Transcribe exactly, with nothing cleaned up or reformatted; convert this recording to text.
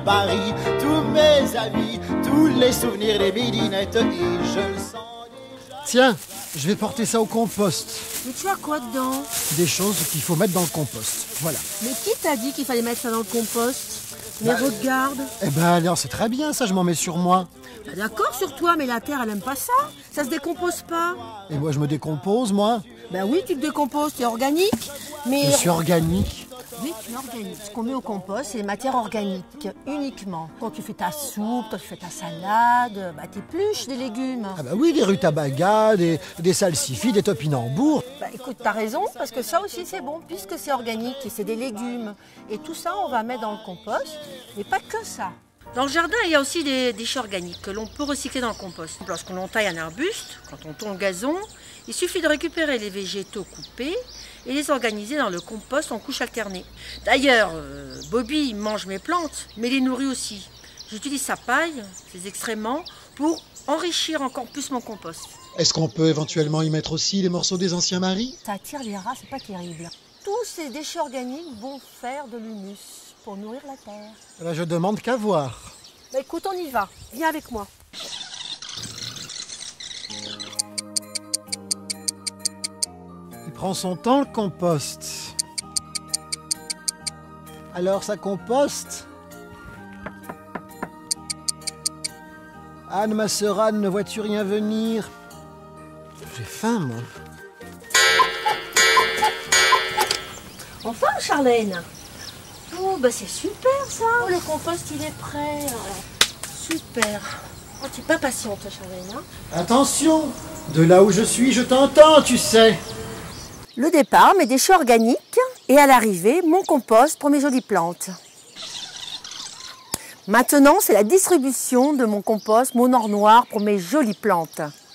Paris, tous mes amis, tous les souvenirs des midinettes, et je le sens déjà. Tiens, je vais porter ça au compost. Mais tu as quoi dedans? Des choses qu'il faut mettre dans le compost, voilà. Mais qui t'a dit qu'il fallait mettre ça dans le compost? Mais Bah, regarde. Eh ben alors, c'est très bien ça, je m'en mets sur moi. Bah, d'accord sur toi, mais la terre, elle aime pas ça. Ça se décompose pas. Et moi, je me décompose, moi. Ben oui, tu te décomposes, tu es organique. Mais Je suis organique. oui, tu es organique. Ce qu'on met au compost, c'est les matières organiques, uniquement. Quand tu fais ta soupe, quand tu fais ta salade, bah, t'épluches des légumes. Ah bah oui, des rutabagas, des, des salsifis, des topinambours. Bah écoute, t'as raison, parce que ça aussi c'est bon, puisque c'est organique et c'est des légumes. Et tout ça, on va mettre dans le compost, mais pas que ça. Dans le jardin, il y a aussi des déchets organiques que l'on peut recycler dans le compost. Lorsqu'on entaille un arbuste, quand on tond le gazon, il suffit de récupérer les végétaux coupés et les organiser dans le compost en couches alternées. D'ailleurs, euh, Bobby mange mes plantes, mais les nourrit aussi. J'utilise sa paille, ses excréments, pour enrichir encore plus mon compost. Est-ce qu'on peut éventuellement y mettre aussi les morceaux des anciens maris? Ça attire les rats, c'est pas terrible. Tous ces déchets organiques vont faire de l'humus pour nourrir la terre. Eh ben, je demande qu'à voir. Bah écoute, on y va. Viens avec moi. Il prend son temps, le compost. Alors, ça composte? Anne, ma sœur Anne, ne vois-tu rien venir? J'ai faim, moi. Enfin, Charlène. Oh, bah c'est super ça. Oh, le compost, il est prêt. Super. Oh, tu n'es pas patiente, Charlène. Hein. Attention! De là où je suis, je t'entends, tu sais. Le départ, mes déchets organiques. Et à l'arrivée, mon compost pour mes jolies plantes. Maintenant, c'est la distribution de mon compost, mon or noir pour mes jolies plantes.